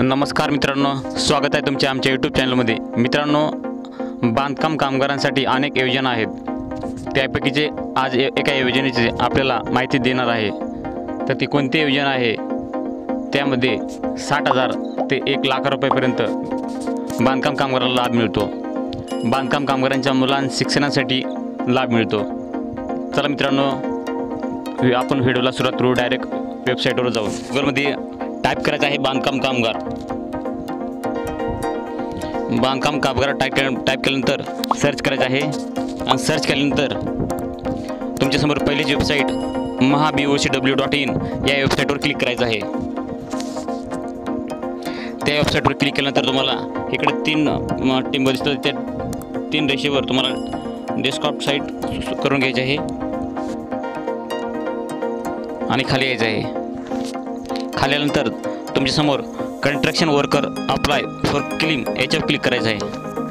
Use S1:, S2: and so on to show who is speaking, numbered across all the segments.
S1: नमस्कार मित्रांनो, स्वागत आहे तुमच्या आमच्या यूट्यूब चॅनलमध्ये। मित्रांनो, बांधकाम कामगारांसाठी अनेक योजना आहेत, त्यापैकीचे आज एका योजनेची आपल्याला माहिती देणार आहे। तर ती कोणती योजना आहे? त्यामध्ये 60,000 ते 1 लाख रुपयांपर्यंत बांधकाम कामगारांना लाभ मिळतो। बांधकाम कामगारांच्या मुलांच्या शिक्षणासाठी लाभ मिळतो। चला मित्रांनो, आपण व्हिडिओला सुरुवात करू। डायरेक्ट वेबसाईटवर जाऊ। गुगलमध्ये टाइप करायचं आहे बांधकाम कामगार। बांधकाम कामगार टाइप केल्यानंतर सर्च करायचं आहे आणि सर्च केल्यानंतर तुमच्यासमोर पहिलीची वेबसाईट mahabocw.in या वेबसाईटवर क्लिक करायचं आहे। त्या वेबसाईटवर क्लिक केल्यानंतर तुम्हाला इकडे 3 टिंब दिसतात। त्या 3 रेषेवर तुम्हाला डेस्कटॉप साईट करून घ्यायची आहे आणि खाली यायचं आहे। खाली आल्यानंतर तुमच्यासमोर construction worker apply for claim याच्यावर क्लिक करायचं आहे।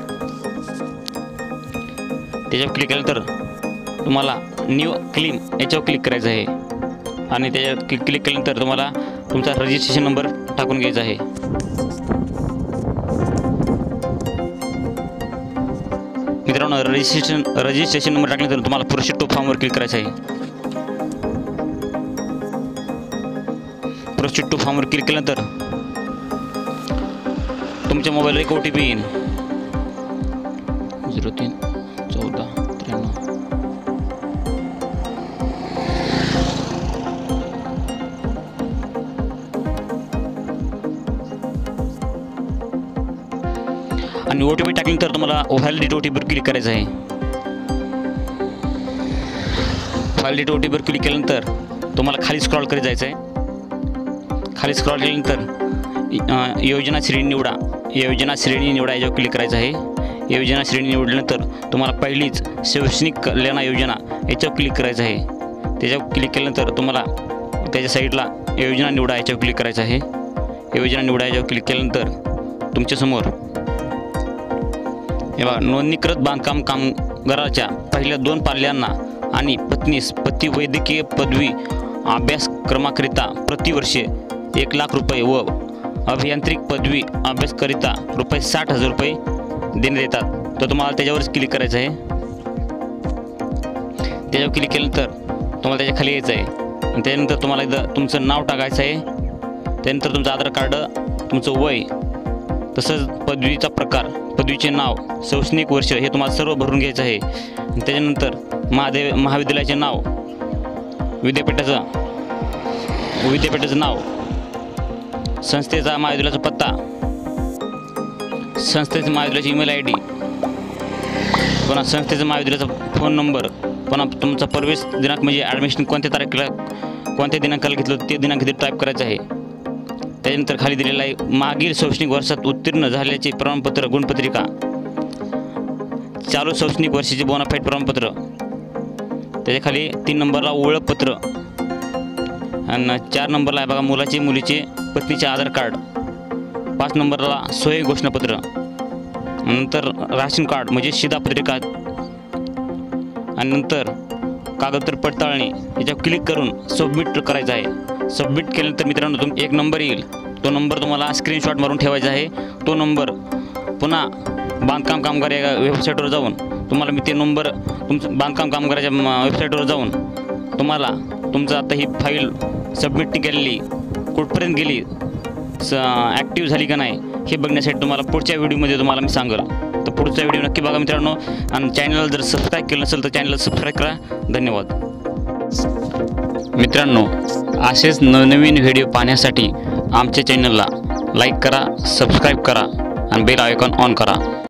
S1: त्याच्यावर क्लिक केल्यानंतर तुम्हाला न्यू क्लेम याच्यावर क्लिक करायचं आहे आणि त्याच्यावर क्लिक केल्यानंतर तुम्हाला तुमचा रजिस्ट्रेशन नंबर टाकून घ्यायचा आहे। मित्रांनो, रजिस्ट्रेशन नंबर टाकल्यानंतर तुम्हाला प्रोसीड टू फॉर्मवर क्लिक करायचं आहे। प्रोसीड टू फॉर्मवर क्लिक केल्यानंतर तुमच्या मोबाईलवर एक OTP येईल 031493। आणि OTP टाकल्यानंतर तुम्हाला व्हॅलिडेट OTPवर क्लिक करायचं आहे। व्हॅलिडेट OTPवर क्लिक केल्यानंतर तुम्हाला खाली स्क्रॉल करत जायचं आहे। खाली स्क्रॉल केल्यानंतर योजना श्रेणी निवडा। योजना श्रेणी निवडा याच्यावर क्लिक करायचं आहे। योजना श्रेणी निवडल्यानंतर तुम्हाला पहिलीच शैक्षणिक कल्याण योजना याच्यावर क्लिक करायचं आहे। त्याच्यावर क्लिक केल्यानंतर तुम्हाला त्याच्या साईडला योजना निवडा याच्यावर क्लिक करायचं आहे। योजना निवडा याच्यावर क्लिक केल्यानंतर तुमच्यासमोर हे बघा, नोंदणीकृत बांधकाम कामगाराच्या पहिल्या 2 पाल्यांना आणि पत्नीस पती वैद्यकीय पदवी अभ्यासक्रमाकरिता प्रतिवर्षी 1 लाख रुपये व अभियांत्रिक पदवी अभ्यासकरिता ₹60,000 देण्यात येतात। तर तुम्हाला त्याच्यावरच क्लिक करायचं आहे। त्याच्यावर क्लिक केल्यानंतर तुम्हाला त्याच्या खाली यायचं आहे आणि त्यानंतर तुम्हाला इथं तुमचं नाव टाकायचं आहे। त्यानंतर तुमचं आधार कार्ड, तुमचं वय, तसंच पदवीचा प्रकार, पदवीचे नाव, शैक्षणिक वर्ष हे तुम्हाला सर्व भरून घ्यायचं आहे। आणि त्याच्यानंतर महाविद्यालयाचे नाव, विद्यापीठाचं नाव, संस्थेचा महाविद्यालयाचा पत्ता, संस्थेचा महाविद्यालयाची ईमेल ID, पुन्हा संस्थेचा महाविद्यालयाचा फोन नंबर, पुन्हा तुमचा प्रवेश दिनांक म्हणजे ॲडमिशन कोणत्या तारखेला कोणत्या दिनांकाला घेतलं ते दिनांक तिथे टाईप करायचं आहे। त्यानंतर खाली दिलेलं आहे मागील शैक्षणिक वर्षात उत्तीर्ण झाल्याचे प्रमाणपत्र, गुणपत्रिका, चालू शैक्षणिक वर्षाचे बोनाफाईड प्रमाणपत्र, त्याच्या खाली 3 नंबरला ओळखपत्र आणि 4 नंबरला आहे बघा मुलाचे मुलीचे पत्नीचे आधार कार्ड, 5 नंबरला सोय घोषणापत्र, नंतर राशन कार्ड म्हणजे शिधापत्रिका आणि नंतर कागदपत्र पडताळणी याच्यावर क्लिक करून सबमिट करायचं आहे। सबमिट केल्यानंतर मित्रांनो एक नंबर येईल। तो नंबर तुम्हाला स्क्रीनशॉट मारून ठेवायचा आहे। तो नंबर पुन्हा बांधकाम कामगार या वेबसाईटवर जाऊन तुम्हाला ते नंबर तुमचं बांधकाम कामगाराच्या वेबसाईटवर जाऊन तुम्हाला तुमचं आता ही फाईल सबमिट केलेली कुठपर्यंत गेली, ॲक्टिव्ह झाली का नाही हे बघण्यासाठी तुम्हाला पुढच्या व्हिडिओमध्ये तुम्हाला मी सांगेल। तर पुढचा व्हिडिओ नक्की बघा मित्रांनो आणि चॅनलला जर सबस्क्राईब केलं नसेल तर चॅनलला सबस्क्राईब करा। धन्यवाद मित्रांनो, असेच नवनवीन व्हिडिओ पाहण्यासाठी आमच्या चॅनलला लाईक करा, सबस्क्राईब करा आणि बेल आयकॉन ऑन करा।